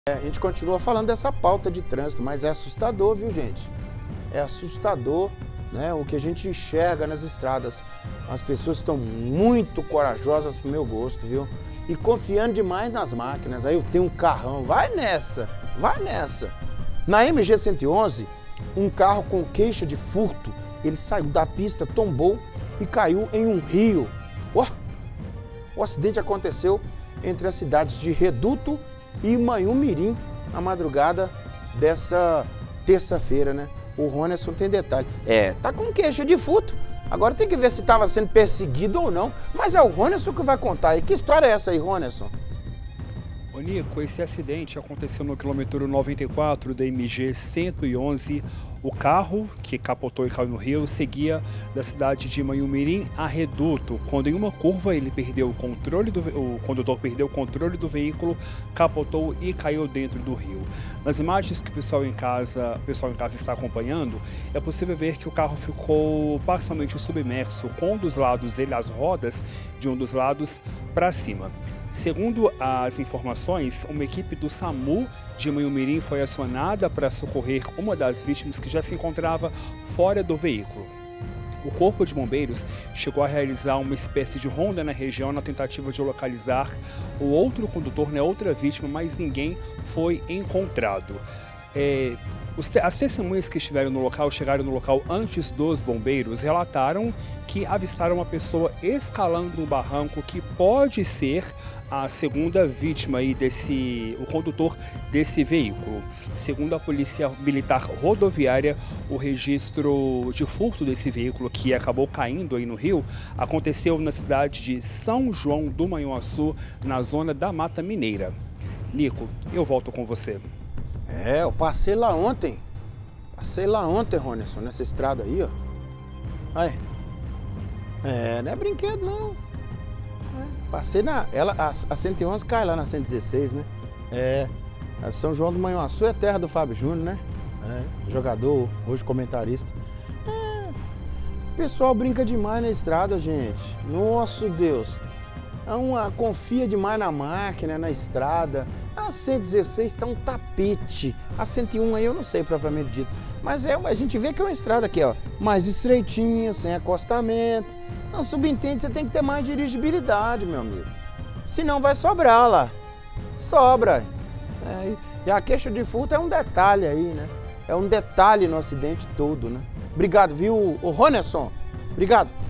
A gente continua falando dessa pauta de trânsito, mas é assustador, viu, gente? É assustador, né, o que a gente enxerga nas estradas. As pessoas estão muito corajosas pro meu gosto, viu? E confiando demais nas máquinas. Aí eu tenho um carrão, vai nessa, vai nessa. Na MG 111, um carro com queixa de furto, ele saiu da pista, tombou e caiu em um rio. O acidente aconteceu entre as cidades de Reduto e Manhumirim, na madrugada dessa terça-feira, né? O Ronerson tem detalhe. Tá com queixa de furto. Agora tem que ver se estava sendo perseguido ou não. Mas é o Ronerson que vai contar aí. Que história é essa aí, Ronerson? Ô Nico, esse acidente aconteceu no quilômetro 94 da MG 111. O carro, que capotou e caiu no rio, seguia da cidade de Manhumirim a Reduto, quando em uma curva ele perdeu o controle o condutor perdeu o controle do veículo, capotou e caiu dentro do rio. Nas imagens que o pessoal em casa está acompanhando, é possível ver que o carro ficou parcialmente submerso, com um dos lados dele, as rodas de um dos lados para cima. Segundo as informações, uma equipe do SAMU de Manhumirim foi acionada para socorrer uma das vítimas que já se encontrava fora do veículo. O Corpo de Bombeiros chegou a realizar uma espécie de ronda na região na tentativa de localizar o outro condutor, outra vítima, mas ninguém foi encontrado. As testemunhas que estiveram no local, chegaram no local antes dos bombeiros, relataram que avistaram uma pessoa escalando um barranco que pode ser a segunda vítima aí o condutor desse veículo. Segundo a Polícia Militar Rodoviária, o registro de furto desse veículo, que acabou caindo aí no rio, aconteceu na cidade de São João do Manhuaçu, na zona da Mata Mineira. Nico, eu volto com você. Eu passei lá ontem. Ronerson, nessa estrada aí, ó. Aí. Não é brinquedo, não. Passei a 111 cai lá na 116, né? A São João do Manhuaçu é terra do Fábio Júnior, né? Jogador, hoje comentarista. O pessoal brinca demais na estrada, gente. Nosso Deus. Confia demais na máquina, na estrada. A 116 tá um tapete. A 101 aí eu não sei propriamente dito. Mas a gente vê que é uma estrada aqui, ó, mais estreitinha, sem acostamento. Então, subentende, você tem que ter mais dirigibilidade, meu amigo. Senão vai sobrar lá. Sobra. E a queixa de furto é um detalhe aí, né? É um detalhe no acidente todo, né? Obrigado, viu, o Ronerson? Obrigado.